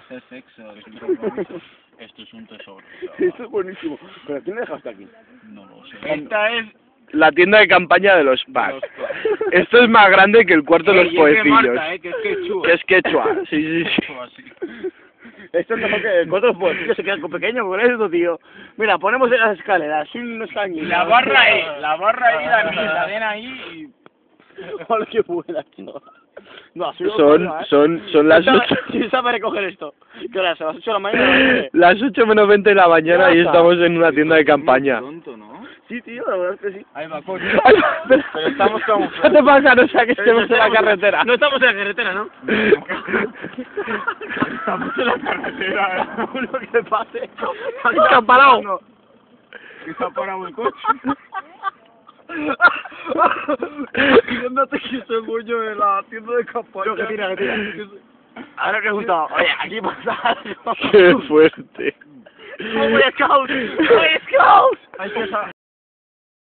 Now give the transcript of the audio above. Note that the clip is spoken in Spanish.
hacer sexo sin compromiso. Esto es un tesoro. Esto es buenísimo. ¿Pero quién me dejaste aquí? No lo sé. Esta es... La tienda de campaña de los packs. Esto es más grande que el cuarto de los poecillos. Marta, que es quechua. Que es quechua, sí. Así. Esto es mejor que el cuarto de los poecillos se queda pequeño con esto, tío. Mira, ponemos en las escaleras, unos años. La barra ahí, la cadena ahí y... Hola, qué buena, tío. No, Son las 8. Sí, sabe recoger esto. ¿Qué hora? ¿A las 8 de la mañana? Las 8 menos 20 de la mañana y estamos en una tienda de campaña. Pronto, ¿no? Sí, tío, la verdad es que sí. Ahí va, coño. Pero estamos como... ¿Qué te pasa? No sé, que estemos en la carretera. No estamos en la carretera, ¿no? Estamos en la carretera, Uno que pase. ¿Qué ha parado? Que se ha parado el coche. Diciéndote que soy mucho de la tienda de campaña. Que tira. Ahora que justo, oye, aquí pasa algo. Qué fuerte. ¡Boy Scout! ¡Boy Scout!